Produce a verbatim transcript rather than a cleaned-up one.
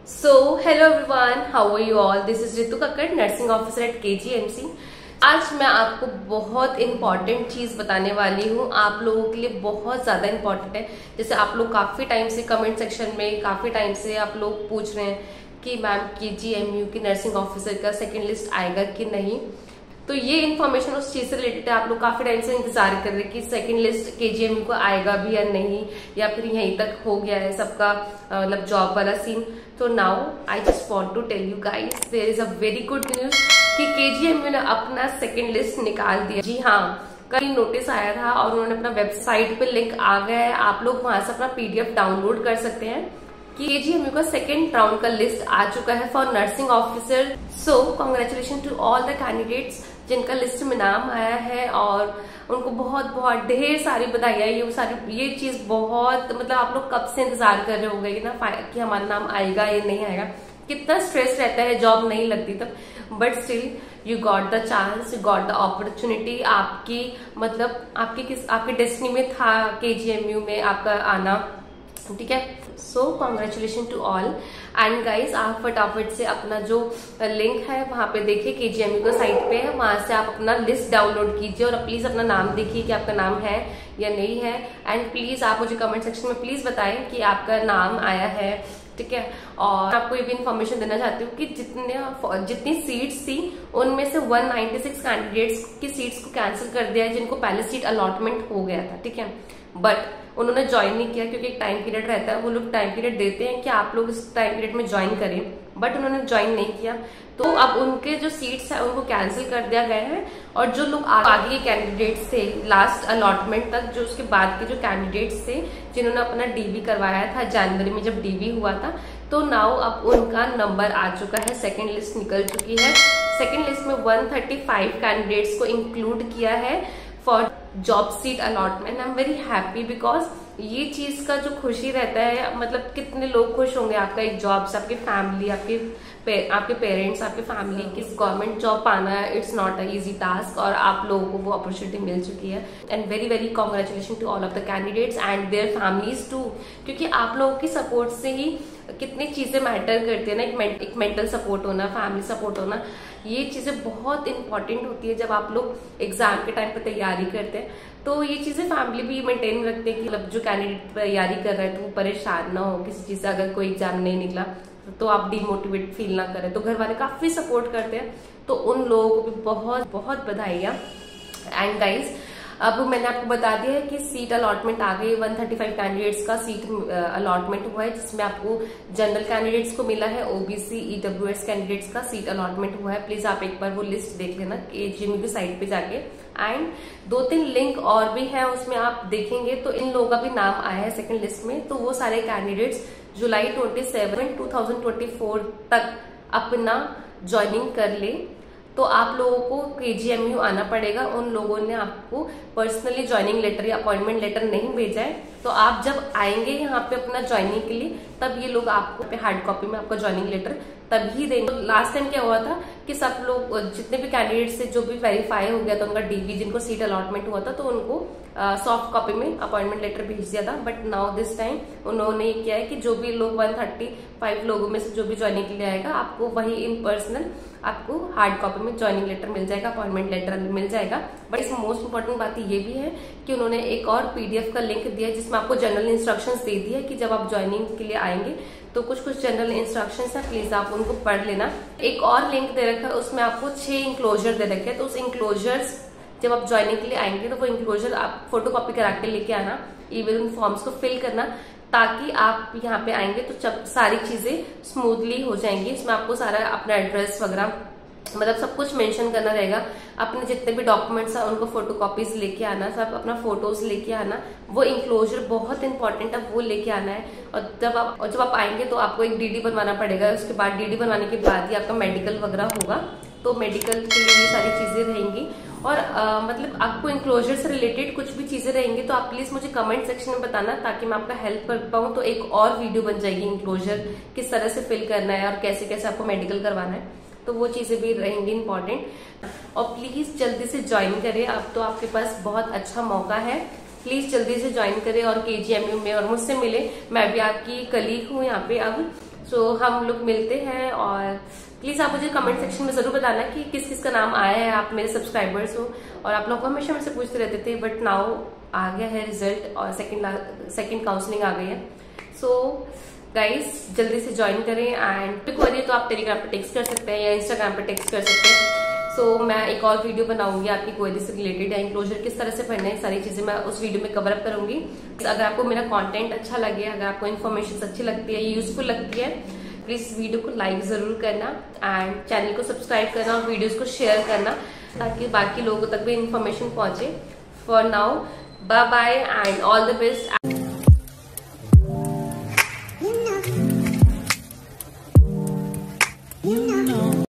So hello everyone, how are you all. This is Ritu Kakkar, nursing officer at KGMC. आज मैं आपको बहुत important चीज बताने वाली हूँ। आप लोगों के लिए बहुत ज्यादा इंपॉर्टेंट है। जैसे आप लोग काफी टाइम से कमेंट सेक्शन में काफी टाइम से आप लोग पूछ रहे हैं कि मैम केजीएमयू की नर्सिंग ऑफिसर का सेकेंड लिस्ट आएगा कि नहीं। तो ये इन्फॉर्मेशन उस चीज से रिलेटेड है। आप लोग काफी टाइम से इंतजार कर रहे हैं कि सेकंड लिस्ट केजीएमयू को आएगा भी या नहीं, या फिर यहीं तक हो गया है सबका मतलब जॉब वाला सीन। तो now I just want to tell you guys, there is a very good news कि केजीएमयू ने अपना सेकंड लिस्ट निकाल दिया। जी हाँ, कल नोटिस आया था और उन्होंने अपना वेबसाइट पे लिंक आ गया है। आप लोग वहां से अपना पीडीएफ डाउनलोड कर सकते हैं कि केजीएमयू का सेकेंड राउंड का लिस्ट आ चुका है for nursing officer. So congratulation to all the candidates जिनका लिस्ट में नाम आया है, और उनको बहुत बहुत ढेर सारी बधाइयां। ये सारी ये चीज बहुत मतलब आप लोग कब से इंतजार कर रहे होंगे ना कि हमारा नाम आएगा या नहीं आएगा। कितना स्ट्रेस रहता है, जॉब नहीं लगती तब, but still you got the chance, you got the opportunity. आपकी मतलब आपके किस आपके डेस्टिनी में था केजीएमयू में आपका आना, ठीक है। So congratulation to all and guys, आप फटाफट से अपना जो लिंक है वहां पे देखिए, केजीएमयू का साइट पे है, वहां से आप अपना लिस्ट डाउनलोड कीजिए और प्लीज अपना नाम देखिए कि आपका नाम है या नहीं है। एंड प्लीज आप मुझे कमेंट सेक्शन में प्लीज बताएं कि आपका नाम आया है, ठीक है। और आपको ये भी इन्फॉर्मेशन देना चाहती हूँ कि जितने जितनी सीट्स थी उनमें से एक सौ छियानवे कैंडिडेट्स की सीट्स को कैंसिल कर दिया है जिनको पहले सीट अलॉटमेंट हो गया था, ठीक है। बट उन्होंने ज्वाइन नहीं किया क्योंकि एक टाइम पीरियड रहता है, वो लोग टाइम पीरियड देते हैं कि आप लोग इस टाइम पीरियड में ज्वाइन करें, बट उन्होंने ज्वाइन नहीं किया। तो अब उनके जो सीट्स है उनको कैंसिल कर दिया गया है। और जो लोग आगे के कैंडिडेट्स थे लास्ट अलॉटमेंट तक, जो उसके बाद के जो कैंडिडेट्स थे जिन्होंने अपना डीबी करवाया था जनवरी में जब डीबी हुआ था, तो नाउ अब उनका नंबर आ चुका है, सेकेंड लिस्ट निकल चुकी है। सेकेंड लिस्ट में एक सौ पैंतीस कैंडिडेट्स को इंक्लूड किया है for job seat allotment. I am very happy because ये चीज का जो खुशी रहता है, मतलब कितने लोग खुश होंगे आपका एक जॉब से, आपकी फैमिली, आपके पे, आपके पेरेंट्स, आपके फैमिली की गवर्नमेंट जॉब पाना it's not a easy task, और आप लोगों को वो अपॉर्चुनिटी मिल चुकी है। And very very congratulation to all of the candidates and their families too, क्योंकि आप लोगों की सपोर्ट से ही कितनी चीजें मैटर करती है ना। एक, मे, एक मेंटल सपोर्ट होना, फैमिली सपोर्ट होना, ये चीजें बहुत इंपॉर्टेंट होती है जब आप लोग एग्जाम के टाइम पे तैयारी करते हैं। तो ये चीजें फैमिली भी मेंटेन रखते हैं कि मतलब जो कैंडिडेट तैयारी कर रहा है तो वो परेशान ना हो किसी चीज से, अगर कोई एग्जाम नहीं निकला तो आप डिमोटिवेट फील ना करें। तो घर वाले काफी सपोर्ट करते हैं, तो उन लोगों को भी बहुत बहुत बधाइयां। एंड गाइज, अब मैंने आपको बता दिया है कि सीट अलॉटमेंट आ गई। एक सौ पैंतीस कैंडिडेट्स का सीट अलॉटमेंट हुआ है, जिसमें आपको जनरल कैंडिडेट्स को मिला है, ओबीसी ईडब्ल्यूएस कैंडिडेट्स का सीट अलॉटमेंट हुआ है। प्लीज आप एक बार वो लिस्ट देख लेना केजीएमयू की साइट पे जाके। एंड दो तीन लिंक और भी है, उसमें आप देखेंगे तो इन लोगों का भी नाम आया है सेकंड लिस्ट में। तो वो सारे कैंडिडेट्स जुलाई सत्ताईस दो हज़ार चौबीस तक अपना ज्वाइनिंग कर ले। तो आप लोगों को केजीएमयू आना पड़ेगा। उन लोगों ने आपको पर्सनली ज्वाइनिंग लेटर या अपॉइंटमेंट लेटर नहीं भेजा है, तो आप जब आएंगे यहाँ पे अपना ज्वाइनिंग के लिए, तब ये लोग आपको हार्ड कॉपी में आपका ज्वाइनिंग लेटर तभी देंगे। लास्ट टाइम क्या हुआ था कि सब लोग जितने भी कैंडिडेट से जो भी वेरीफाई हो गया था उनका डीबी, जिनको सीट अलॉटमेंट हुआ था, तो उनको सॉफ्ट कॉपी में अपॉइंटमेंट लेटर भेज दिया था। बट नाउ दिस टाइम उन्होंने ये किया है कि जो भी लोग एक सौ पैंतीस लोगों में से जो भी ज्वाइनिंग के लिए आएगा, आपको वही इन पर्सनल आपको हार्ड कॉपी में ज्वाइनिंग लेटर मिल जाएगा, अपॉइंटमेंट लेटर मिल जाएगा। बट इसमें मोस्ट इंपॉर्टेंट बात ये भी है कि उन्होंने एक और पीडीएफ का लिंक दिया है जिसमें आपको जनरल इंस्ट्रक्शंस दे दी है कि जब आप ज्वाइनिंग के लिए आएंगे तो कुछ कुछ जनरल इंस्ट्रक्शंस है, प्लीज आप उनको पढ़ लेना। एक और लिंक दे रखा है, उसमें आपको छह इंक्लोजर दे रखे हैं। तो उस इंक्लोजर्स जब आप ज्वाइनिंग के लिए आएंगे तो वो इंक्लोजर आप फोटो कॉपी करा के लेके आना, इवन उन फॉर्म्स को फिल करना, ताकि आप यहाँ पे आएंगे तो जब सारी चीजें स्मूथली हो जाएंगी। इसमें आपको सारा अपना एड्रेस वगैरह मतलब सब कुछ मेंशन करना रहेगा। अपने जितने भी डॉक्यूमेंट्स है उनको फोटो कॉपीज लेके आना, सब अपना फोटोज लेके आना। वो इंक्लोजर बहुत इंपॉर्टेंट है, वो लेके आना है। और जब आप और जब आप आएंगे तो आपको एक डीडी बनवाना पड़ेगा। उसके बाद डीडी बनवाने के बाद ही आपका मेडिकल वगैरह होगा, तो मेडिकल के लिए ये सारी चीजें रहेंगी। और आ, मतलब आपको इंक्लोजर से रिलेटेड कुछ भी चीजें रहेंगी तो आप प्लीज मुझे कमेंट सेक्शन में बताना, ताकि मैं आपका हेल्प कर पाऊँ। तो एक और वीडियो बन जाएगी इंक्लोजर किस तरह से फिल करना है और कैसे कैसे आपको मेडिकल करवाना है, तो वो चीजें भी रहेंगी इंपॉर्टेंट। और प्लीज जल्दी से ज्वाइन करें, अब तो आपके पास बहुत अच्छा मौका है। प्लीज जल्दी से ज्वाइन करें और केजीएमयू में और मुझसे मिले। मैं भी आपकी कलीग हूँ यहाँ पे अब। सो so, हम लोग मिलते हैं और प्लीज आप मुझे कमेंट सेक्शन में जरूर बताना कि किस किस का नाम आया है, आप मेरे सब्सक्राइबर्स हो। और आप लोग हमेशा मेरे से पूछते रहते थे, बट नाउ आ गया है रिजल्ट और सेकंड सेकंड काउंसलिंग आ गई है। सो गाइस जल्दी से ज्वाइन करें एंड पिक हो रही है तो आप टेलीग्राम पे टेक्स्ट कर सकते हैं या इंस्टाग्राम पे टेक्स्ट कर सकते हैं। सो so, मैं एक और वीडियो बनाऊंगी आपकी क्वेरी से रिलेटेड, या इंक्लोजर किस तरह से भरना है, सारी चीजें मैं उस वीडियो में कवर अप करूंगी। अगर आपको मेरा कंटेंट अच्छा लगे, अगर आपको इन्फॉर्मेशन अच्छी लगती है, यूजफुल लगती है, प्लीज वीडियो को लाइक जरूर करना एंड चैनल को सब्सक्राइब करना और वीडियोस को शेयर करना ताकि बाकी लोगों तक भी इन्फॉर्मेशन पहुंचे। For now bye bye and all the best.